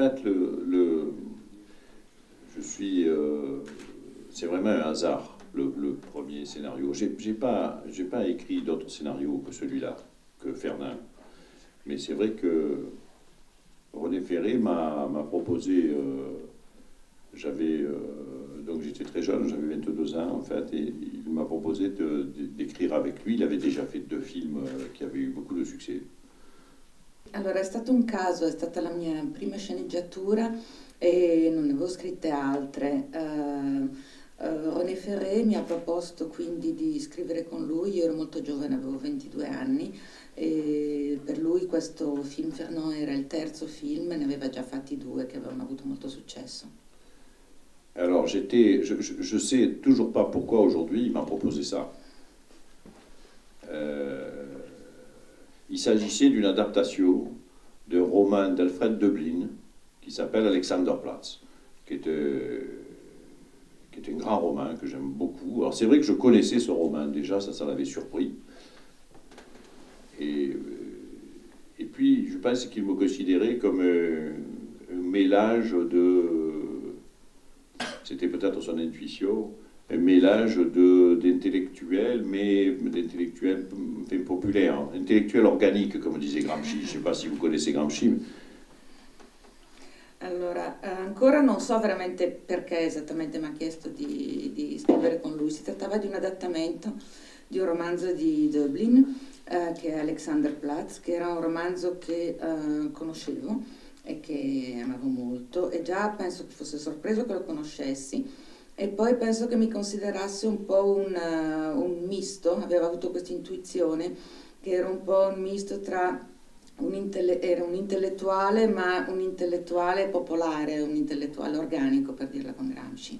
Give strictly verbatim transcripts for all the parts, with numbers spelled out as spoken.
fait, le, le, je suis... Euh, c'est vraiment un hasard, le, le premier scénario. J'ai j'ai pas, j'ai pas écrit d'autres scénarios que celui-là, que Fernand. Mais c'est vrai que René Ferré m'a proposé... Euh, j'avais... Euh, donc j'étais très jeune, j'avais vingt-deux ans en fait, et il m'a proposé d'écrire avec lui. Il avait déjà fait deux films euh, qui avaient eu beaucoup de succès. Allora, è stato un caso, è stata la mia prima sceneggiatura e non ne avevo scritte altre. Uh, uh, René Ferré mi ha proposto quindi di scrivere con lui, io ero molto giovane, avevo ventidue anni, e per lui questo film Fernand era il terzo film, ne aveva già fatti due che avevano avuto molto successo. Alors j'étais, je, je, je sais toujours pas pourquoi aujourd'hui il m'a proposé ça. Euh, Il s'agissait d'une adaptation d'un roman d'Alfred Döblin qui s'appelle Alexanderplatz, qui est, euh, qui est un grand roman que j'aime beaucoup. Alors c'est vrai que je connaissais ce roman déjà, ça, ça l'avait surpris. Et, euh, et puis je pense qu'il me considérait comme un, un mélange de... C'était peut-être son intuition, un mélange d'intellectuels, mais d'intellectuels enfin, populaires, intellectuels organiques, comme disait Gramsci. Je ne sais pas si vous connaissez Gramsci. Allora, ancora non so veramente perché esattamente mi ha chiesto di, di scrivere con lui. Si trattava di un adattamento di un romanzo di Döblin, eh, che è Alexanderplatz, che era un romanzo che eh, conoscevo e che amavo molto, e già penso che fosse sorpreso che lo conoscessi. E poi penso che mi considerasse un po' un, uh, un misto, aveva avuto questa intuizione che era un po' un misto tra un, era un intellettuale, ma un intellettuale popolare, un intellettuale organico, per dirla con Gramsci.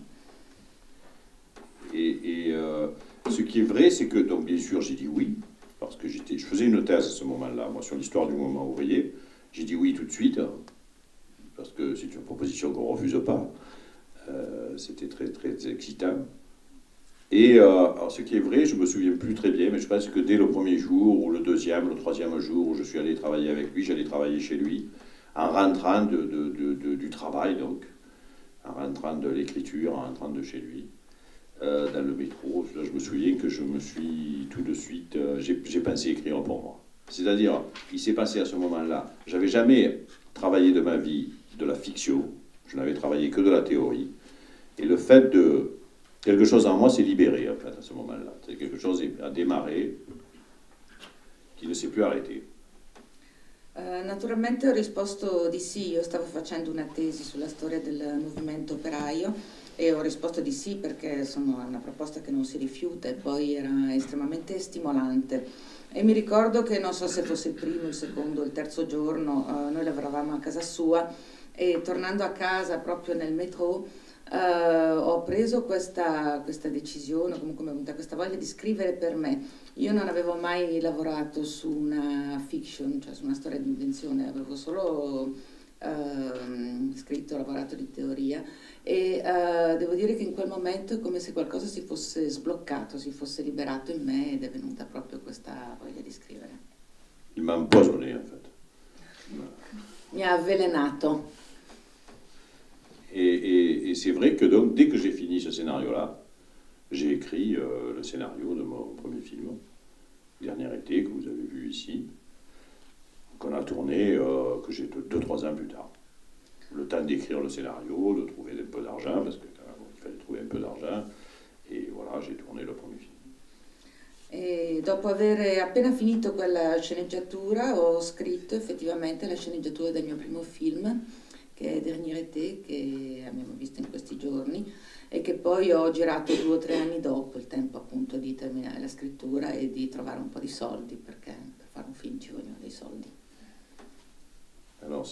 Et, et euh, ce qui est vrai, c'est que, donc bien sûr, j'ai dit oui, parce que je faisais une thèse à ce moment-là, moi, sur l'histoire du mouvement ouvrier. J'ai dit oui tout de suite, parce que c'est une proposition qu'on ne refuse pas. Euh, C'était très, très excitant. Et euh, alors ce qui est vrai, je ne me souviens plus très bien, mais je pense que dès le premier jour, ou le deuxième, le troisième jour où je suis allé travailler avec lui, j'allais travailler chez lui, en rentrant de, de, de, de, du travail, donc, en rentrant de l'écriture, en rentrant de chez lui, euh, dans le métro. Là, je me souviens que je me suis tout de suite, euh, j'ai pensé écrire pour moi. C'est-à-dire, il s'est passé à ce moment-là, j'avais jamais travaillé de ma vie de la fiction, je n'avais travaillé que de la théorie. Et le fait de... Quelque chose en moi s'est libéré, en fait, à ce moment-là. C'est quelque chose a démarré qui ne s'est plus arrêté. Uh, naturalmente ho risposto di sì, io stavo facendo una tesi sulla storia del movimento operaio e ho risposto di sì perché insomma, è una proposta che non si rifiuta e poi era estremamente stimolante. E mi ricordo che non so se fosse il primo, il secondo, il terzo giorno, uh, noi lavoravamo a casa sua e tornando a casa proprio nel metro uh, ho preso questa, questa decisione, comunque mi è venuta questa voglia di scrivere per me. Io non avevo mai lavorato su una fiction, cioè su una storia di invenzione, avevo solo uh, scritto, lavorato di teoria e uh, devo dire che in quel momento è come se qualcosa si fosse sbloccato, si fosse liberato in me ed è venuta proprio questa voglia di scrivere. Il m'a empoisonné, en fait. Mi ha avvelenato. Et, et, et c'est vrai que donc, dès que j'ai fini ce scénario-là, j'ai écrit euh, le scénario de mon premier film, Dernier été, que vous avez vu ici, qu'on a tourné, euh, que j'ai deux, trois ans plus tard. Le temps d'écrire le scénario, de trouver un peu d'argent, parce qu'il fallait trouver un peu d'argent, et voilà, j'ai tourné le premier film. E dopo aver appena finito quella sceneggiatura ho scritto effettivamente la sceneggiatura del mio primo film, che è Dernier été, che abbiamo visto in questi giorni e che poi ho girato due o tre anni dopo, il tempo appunto di terminare la scrittura e di trovare un po' di soldi, perché per fare un film ci vogliono dei soldi. Alors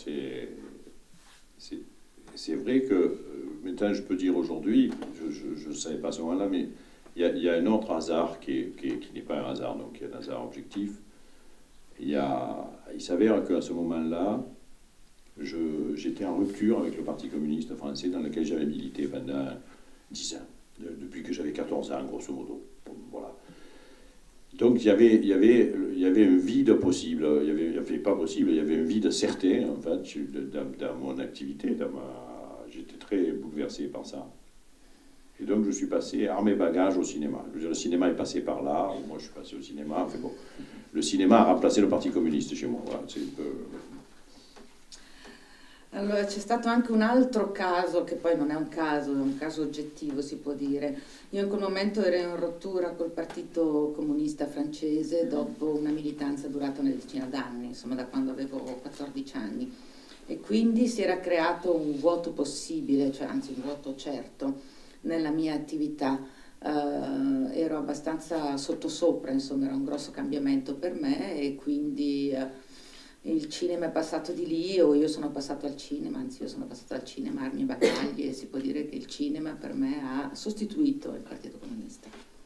c'est vrai que, maintenant je peux dire aujourd'hui, je ne savais pas à ce moment-là, mais il y, y a un autre hasard qui, est, qui, est, qui n'est pas un hasard, donc qui est un hasard objectif. Il, y a, il s'avère qu'à ce moment-là, j'étais en rupture avec le Parti communiste français dans lequel j'avais milité pendant dix ans, de, depuis que j'avais quatorze ans, grosso modo. Voilà. Donc il y avait, il y avait, il y avait un vide possible, il y avait, il y avait pas possible, il y avait un vide certain en fait dans, dans mon activité, dans ma... j'étais très bouleversé par ça. Et donc je suis passé armé bagages au cinéma. Je veux dire, le cinéma est passé par là, moi je suis passé au cinéma, enfin bon, le cinéma a remplacé le Parti communiste chez moi, voilà, c'est un peu... Allora, c'è stato anche un altro caso, che poi non è un caso, è un caso oggettivo si può dire. Io in quel momento ero in rottura col Partito Comunista francese dopo una militanza durata una decina d'anni, insomma da quando avevo quattordici anni. E quindi si era creato un vuoto possibile, cioè anzi un vuoto certo, nella mia attività. Uh, ero abbastanza sottosopra, insomma era un grosso cambiamento per me e quindi... Uh, il cinema è passato di lì o io sono passato al cinema, anzi io sono passato al cinema, armi e battaglie, e si può dire che il cinema per me ha sostituito il Partito Comunista.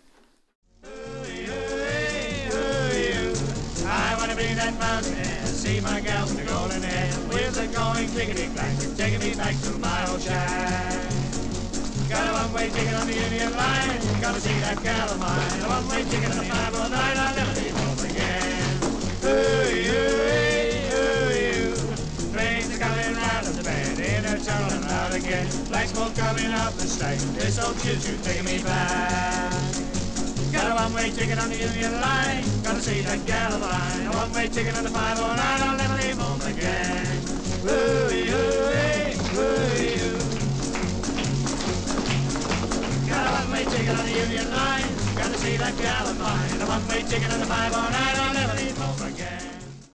I wanna be that mountain and see my gal with the golden hair, where's it going, clickety-clack, taking me back to my old shack. Got a one-way ticket on the Union Line, gotta see that gal of mine, a one-way ticket on the five oh nine, I'll never be home again. Ooh, ooh, turning out again, black smoke coming out the stack. This old choo-choo taking me back. Got a one-way ticket on the Union Line, gotta see that gal of mine. A one-way ticket on the five oh nine, I'll never